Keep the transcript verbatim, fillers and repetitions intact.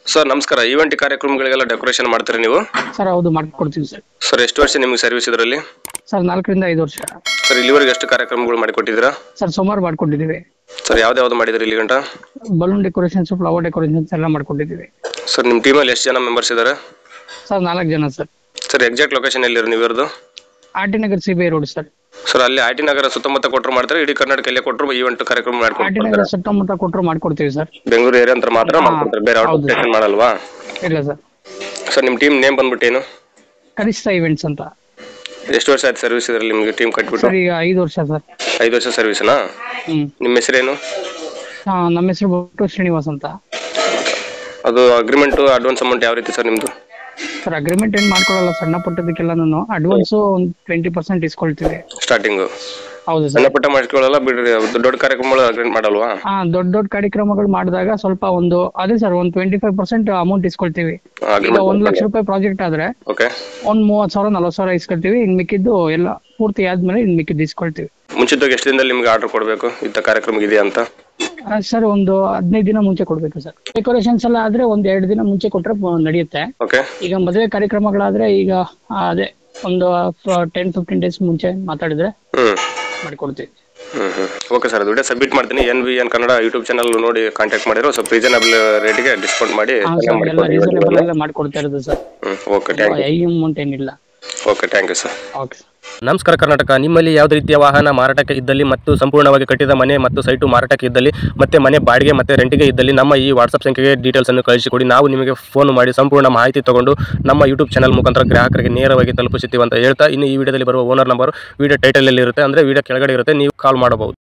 Sir ನಮಸ್ಕಾರ. Event ಕಾರ್ಯಕ್ರಮಗಳಿಗೆಲ್ಲ decoration ಮಾಡ್ತೀರಾ ನೀವು? ಸರ್ ಹೌದು, ಮಾಡ್ಕೊಡ್ತೀವಿ ಸರ್. ಸರ್ ಎಷ್ಟು ವರ್ಷ ನಿಮಗೆ ಸರ್ವಿಸ್ ಇದರಲ್ಲಿ? ಸರ್ ನಾಲ್ಕರಿಂದ ಐದು ವರ್ಷ. ಸರ್ ಇಲ್ಲಿವರೆಗೆ ಎಷ್ಟು ಕಾರ್ಯಕ್ರಮಗಳು ಮಾಡಿಕೊಟ್ಟಿದ್ದೀರಾ? ಸರ್ ಸುಮಾರು ಮಾಡ್ಕೊಂಡಿದ್ದೀವಿ ಸರ್ ಯಾವ್ದು ಯಾವ್ದು ಮಾಡಿದ್ರಿ ಇಲ್ಲಿ ಗಂಟ? ಬಲೂನ್ ಡೆಕೋರೇಷನ್ಸ್, ಫ್ಲವರ್ ಡೆಕೋರೇಷನ್ಸ್ ಎಲ್ಲ ಮಾಡ್ಕೊಂಡಿದ್ದೀವಿ. ಸರ್ ನಿಮ್ಮ ಟೀಮಲ್ಲಿ ಎಷ್ಟು ಜನ ಮೆಂಬರ್ಸ್ ಇದ್ದಾರೆ? ಸರ್ ನಾಲ್ಕು ಜನ ಸರ್. ಸರ್ ಎಕ್ಸಾಕ್ಟ್ ಲೊಕೇಶನ್ ಎಲ್ಲಿರೋ ನೀವು ಇರೋದು? R T Nagar C B I road sir. Sir ಅಲ್ಲಿ ಆರ್ ಟಿ ನಗರ ಸುತ್ತಮುತ್ತ ಕೊಟ್ಟರು ಮಾಡ್ತಾರೆ, ಇಡೀ ಕರ್ನಾಟಕ ಎಲ್ಲೇ ಕೊಟ್ಟರು ಈವೆಂಟ್ ಕಾರ್ಯಕ್ರಮ ಆರ್ ಟಿ ನಗರ ಮಾಡ್ಕೊಡ್ತಾರೆ? ಸುತ್ತಮುತ್ತ ಕೊಟ್ಟರು ಮಾಡ್ಕೊಡ್ತೀವಿ ಸರ್. ಬೆಂಗಳೂರು ಏರಿಯಾ ಅಂತ ಮಾತ್ರ ಮಾಡ್ಕೊಡ್ತಾರೆ, ಬೇರೆ ಔಟ್ ಆಫ್ ಸ್ಟೇಷನ್ ಮಾಡಲ್ವಾ? ಇಲ್ಲ ಸರ್. ಸರ್ ನಿಮ್ಮ ಟೀಮ್ ನೇಮ್ ಬಂದ್ಬಿಟ್ಟು ಏನು? ಕನಿಷ್ಠ ಇವೆಂಟ್ಸ್ ಅಂತ. ಎಷ್ಟು ವರ್ಷ ಆಯ್ತು ಸರ್ವಿಸ್ ಇದರಲ್ಲಿ ನಿಮಗೆ ಟೀಮ್ ಕಟ್ಬಿಟ್ಟು? ಸರ್ ಈಗ ಐದು ವರ್ಷ ಸರ್. ಐದು ವರ್ಷ ಸರ್ವಿಸ್ನಾ? ಹ್ಮ್. ನಿಮ್ಮ ಹೆಸರೇನು? ನಮ್ಮ ಹೆಸರು ಬಿಟ್ಟು ಶ್ರೀನಿವಾಸ್ ಅಂತ. ಅದು ಅಗ್ರಿಮೆಂಟು ಅಡ್ವಾನ್ಸ್ ಅಮೌಂಟ್ ಯಾವ ರೀತಿ ಸರ್ ನಿಮ್ಮದು? ಸರ್ ಅಗ್ರಿಮೆಂಟ್ ಏನು ಮಾಡ್ಕೊಳ್ಳಲ್ಲ, ಸಣ್ಣ ಪುಟ್ಟದಕ್ಕೆಲ್ಲ ನಾನು ಅಡ್ವಾನ್ಸು ಒಂದು ಟ್ವೆಂಟಿ ಪರ್ಸೆಂಟ್ ಇಸ್ಕೊಳ್ತೀವಿ ಸ್ಟಾರ್ಟಿಂಗು. ಹೌದು ಸರ್. ಸಣ್ಣ ಪುಟ್ಟ ಮಾಡ್ಕೊಳ್ಳಲ್ಲ ಬಿಡ್ರಿ, ದೊಡ್ಡ ದೊಡ್ಡ ಕಾರ್ಯಕ್ರಮಗಳು ಅಗ್ರಿಮೆಂಟ್ ಮಾಡಲ್ವಾ? ಹಾ, ದೊಡ್ಡ ದೊಡ್ಡ ಕಾರ್ಯಕ್ರಮಗಳು ಮಾಡಿದಾಗ ಸ್ವಲ್ಪ ಒಂದು ಅದೇ ಸರ್ ಒಂದು ಟ್ವೆಂಟಿ ಫೈವ್ ಪರ್ಸೆಂಟ್ ಅಮೌಂಟ್ ಇಸ್ಕೊಳ್ತೀವಿ. ಈಗ ಒಂದ್ ಲಕ್ಷ ರೂಪಾಯಿ ಪ್ರಾಜೆಕ್ಟ್ ಆದ್ರೆ ಓಕೆ ಒಂದ್ ಮೂವತ್ ಸಾವಿರ ನಲ್ವತ್ ಸಾವಿರ ಇಸ್ಕೊಳ್ತೀವಿ. ಇನ್ ಮಿಕ್ಕಿದ್ದು ಎಲ್ಲ ಪೂರ್ತಿ ಆದ್ಮೇಲೆ ಇನ್ ಮಿಕ್ಕಿದ್ದು ಇಸ್ಕೊಳ್ತೀವಿ. ಮುಂಚಿತವಾಗಿ ಎಷ್ಟು ದಿನದಲ್ಲಿ ನಿಮ್ಗೆ ಆರ್ಡರ್ ಕೊಡಬೇಕು ಇಂಥ ಕಾರ್ಯಕ್ರಮ ಇದೆಯಾ ಅಂತ? ಸರ್ ಒಂದು ಹದಿನೈದು ದಿನ ಮುಂಚೆ ಕೊಡ್ಬೇಕು ಸರ್. ಡೆಕೋರೇಷನ್ಸ್ ಎಲ್ಲ ಆದ್ರೆ ಒಂದ್ ಎರಡು ದಿನ ಮುಂಚೆ ಕೊಟ್ರೆ ನಡೆಯುತ್ತೆ. ಓಕೆ. ಈಗ ಮದುವೆ ಕಾರ್ಯಕ್ರಮಗಳಾದ್ರೆ ಈಗ ಆ, ಅದೇ ಒಂದು ಟೆನ್ ಫಿಫ್ಟೀನ್ ಡೇಸ್ ಮುಂಚೆ ಮಾತಾಡಿದ್ರೆ ಹ್ಮ್ ಮಾಡ್ಕೊಡ್ತೀವಿ. ಹ್ಮ್ ಹ್ಮ್ ಓಕೆ ಸರ್, ಅದು ವಿಡಿಯೋ ಸಬ್ಮಿಟ್ ಮಾಡ್ತೀನಿ. N V N Kannada YouTube channel ನೋಡಿ ಕಾಂಟ್ಯಾಕ್ಟ್ ಮಾಡಿರೋ ಸ್ವಲ್ಪ ರೀಸನಬಲ್ ರೇಟಿಗೆ ಡಿಸ್ಕೌಂಟ್ ಮಾಡಿ ಹಾ ಸರ್, ಎಲ್ಲ ರೀಸನೇಬಲ್ ಎಲ್ಲ ಮಾಡ್ಕೊಡ್ತಾ ಇರೋದು ಸರ್. ಹ್ಮ್ ಓಕೆ, ಥ್ಯಾಂಕ್ ಯು. ಐ ಅಮೌಂಟ್ ಏನಿಲ್ಲ. Okay, thank you sir. Okay. ನಮಸ್ಕಾರ ಕರ್ನಾಟಕ. ನಿಮ್ಮಲ್ಲಿ ಯಾವುದೇ ರೀತಿಯ ವಾಹನ ಮಾರಾಟಕ್ಕೆ ಇದ್ದಲ್ಲಿ ಮತ್ತು ಸಂಪೂರ್ಣವಾಗಿ ಕಟ್ಟಿದ ಮನೆ ಮತ್ತು ಸೈಟು ಮಾರಾಟಕ್ಕೆ ಇದ್ದಲ್ಲಿ ಮತ್ತೆ ಮನೆ ಬಾಡಿಗೆ ಮತ್ತು ರೆಂಟಿಗೆ ಇದ್ದಲ್ಲಿ ನಮ್ಮ ಈ ವಾಟ್ಸಪ್ ಸಂಖ್ಯೆಗೆ ಡೀಟೇಲ್ಸನ್ನು ಕಳಿಸಿಕೊಡಿ. ನಾವು ನಿಮಗೆ ಫೋನ್ ಮಾಡಿ ಸಂಪೂರ್ಣ ಮಾಹಿತಿ ತಗೊಂಡು ನಮ್ಮ ಯೂಟ್ಯೂಬ್ ಚಾನಲ್ ಮುಖಾಂತರ ಗ್ರಾಹಕರಿಗೆ ನೇರವಾಗಿ ತಲುಪಿಸುತ್ತೀವಿ ಅಂತ ಹೇಳ್ತಾ, ಇನ್ನು ಈ ವಿಡಿಯೋದಲ್ಲಿ ಬರುವ ಓನರ್ ನಂಬರ್ ವಿಡಿಯೋ ಟೈಟಲಲ್ಲಿ ಇರುತ್ತೆ, ಅಂದರೆ ವಿಡಿಯೋ ಕೆಳಗಡೆ ಇರುತ್ತೆ, ನೀವು ಕಾಲ್ ಮಾಡಬಹುದು.